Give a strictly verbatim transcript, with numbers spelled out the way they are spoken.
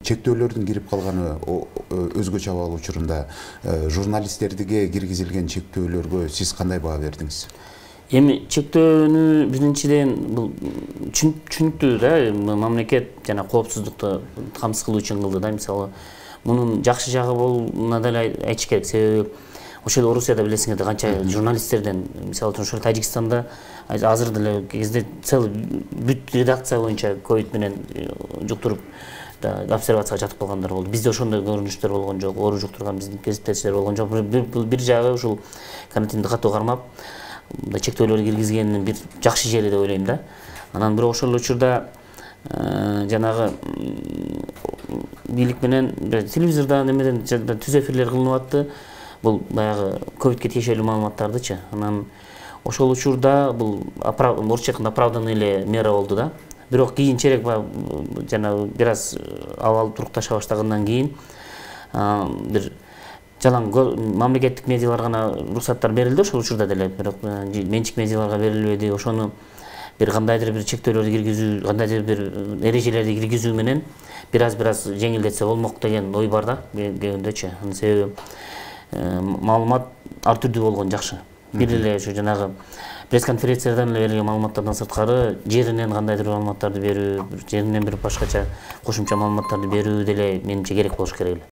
чектөөлөрдүн кирип калганы өзгөчө абал учурунда журналисттерге киргизилген чектөөлөргө сиз кандай баа бердиңиз? Эми чектөөнү биринчиден бул түшүнүктүү да, мамлекет жана коопсуздукту камсыз кылуу үчүн кылды да. Мисалы, мунун жакшы жагы болуна деле айтыш керек. Себеби ошол Орусияда билесиңер канча журналисттерден, мисалы үчүн ошол Тажикстанда азыр деле кезде целый бүт редакция боюнча ковид менен жуктуруп обсервацияга жатып калгандар болду. Бизде ошондой көрүнүштөр болгон жок, оору жуктурган биздин кесиптешилер болгон жок. Бир жагы ушул карантинди катуу кармап, чектөөлөр киргизгенин бир жакшы жери деп ойлойм да. Анан бирок ошол учурда жанагы бийлик менен телевизордон эмеден түз эфирлер кылынып атты. Бул баягы ковидке тиешелүү маалыматтардычы. Анан ошол учурда бул орусча айтканда оправданный эле мера болду да. Бирок кийинчерээк жана бир аз абал турукташа баштагандан кийин бир жалаң мамлекеттик медиаларга гана уруксаттар берилди ошол учурда деле, бирок менчик медиаларга берилбеди. Ошону бир кандайдыр бир чектөөлөрдү киргизүү, кандайдыр бир эрежелерди киргизүү менен бир аз бир аз жеңилдетсе болмок деген ой бар да көбүндөчү. Себеби маалымат ар түрдүү болгон жакшы. Бир эле ушу жанагы пресс-конференциялардан берилген маалыматтардан сырткары жеринен кандайдыр маалыматтарды берүү, жеринен бир башкача кошумча маалыматтарды берүү деле менимче керек болуш керек эле.